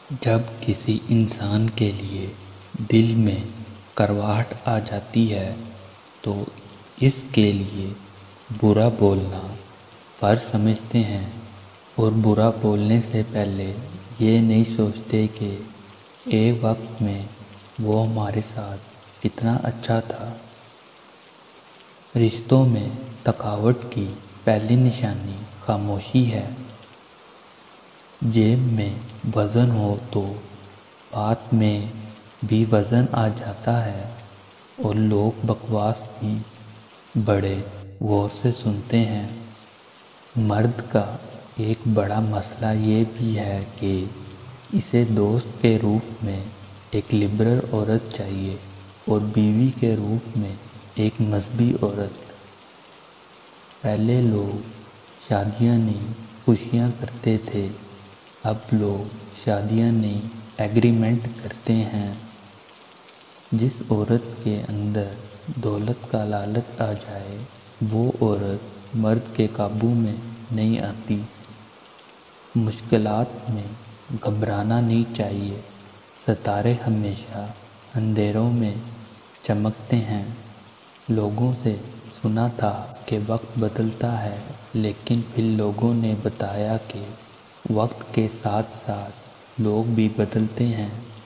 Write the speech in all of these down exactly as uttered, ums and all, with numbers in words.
جب کسی انسان کے لیے دل میں کڑواہٹ آ جاتی ہے تو اس کے لیے برا بولنا فرض سمجھتے ہیں، اور برا بولنے سے پہلے یہ نہیں سوچتے کہ ایک وقت میں وہ ہمارے ساتھ کتنا اچھا تھا۔ رشتوں میں تھکاوٹ کی پہلی نشانی خاموشی ہے۔ جیب میں وزن ہو تو بات میں بھی وزن آ جاتا ہے، اور لوگ بکواس بھی بڑے غور سے سنتے ہیں۔ مرد کا ایک بڑا مسئلہ یہ بھی ہے کہ اسے دوست کے روپ میں ایک لبرل عورت چاہیے اور بیوی کے روپ میں ایک مذہبی عورت۔ پہلے لوگ شادیاں نہیں خوشیاں کرتے تھے، اب لوگ شادیاں نہیں ایگریمنٹ کرتے ہیں۔ جس عورت کے اندر دولت کا لالچ آ جائے وہ عورت مرد کے قابو میں نہیں آتی۔ مشکلات میں گھبرانا نہیں چاہیے، ستارے ہمیشہ اندھیروں میں چمکتے ہیں۔ لوگوں سے سنا تھا کہ وقت بدلتا ہے، لیکن پھر لوگوں نے بتایا کہ وقت کے ساتھ ساتھ لوگ بھی بدلتے ہیں۔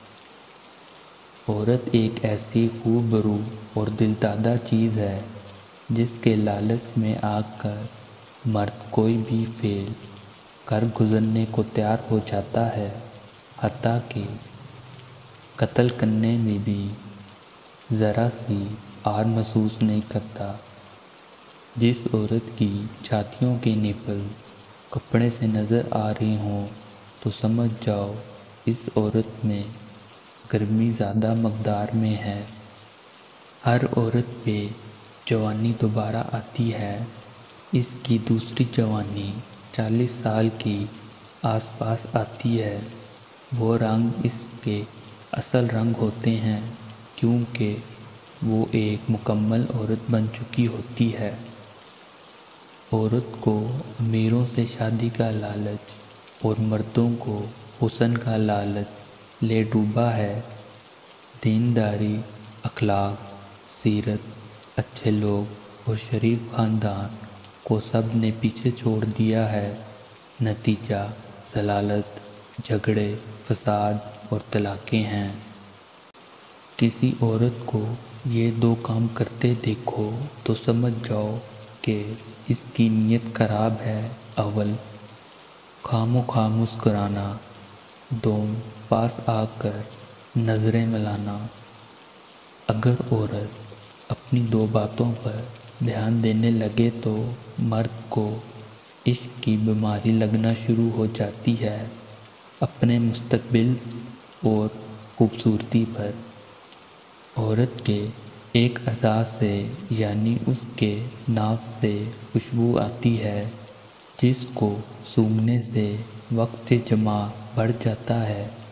عورت ایک ایسی خوبرو اور دلدادہ چیز ہے جس کے لالچ میں آ کر مرد کوئی بھی فعل کر گزرنے کو تیار ہو جاتا ہے، حتیٰ کہ قتل کرنے میں بھی ذرا سی آر محسوس نہیں کرتا۔ جس عورت کی چھاتیوں کے نپل کپڑے سے نظر آ رہے ہوں تو سمجھ جاؤ اس عورت میں گرمی زیادہ مقدار میں ہے۔ ہر عورت پہ جوانی دوبارہ آتی ہے، اس کی دوسری جوانی چالیس سال کے آس پاس آتی ہے۔ وہ رنگ اس کے اصل رنگ ہوتے ہیں کیونکہ وہ ایک مکمل عورت بن چکی ہوتی ہے۔ عورت کو امیروں سے شادی کا لالچ اور مردوں کو حسن کا لالچ لے ڈوبا ہے۔ دینداری، اخلاق، سیرت، اچھے لوگ اور شریف خاندان کو سب نے پیچھے چھوڑ دیا ہے۔ نتیجہ ضلالت، جھگڑے، فساد اور طلاقیں ہیں۔ کسی عورت کو یہ دو کام کرتے دیکھو تو سمجھ جاؤ کہ اس کی نیت خراب ہے۔ اول، خواہ مخواہ مسکرانا، دوم، پاس آ کر نظریں ملانا۔ اگر عورت اپنی دو باتوں پر دھیان دینے لگے تو مرد کو عشق کی بیماری لگنا شروع ہو جاتی ہے، اپنے مستقبل اور خوبصورتی پر۔ عورت کے ایک اعضاء سے یعنی اس کے ناف سے خوشبو آتی ہے، جس کو سونگھنے سے وقت سے جمع بڑھ جاتا ہے۔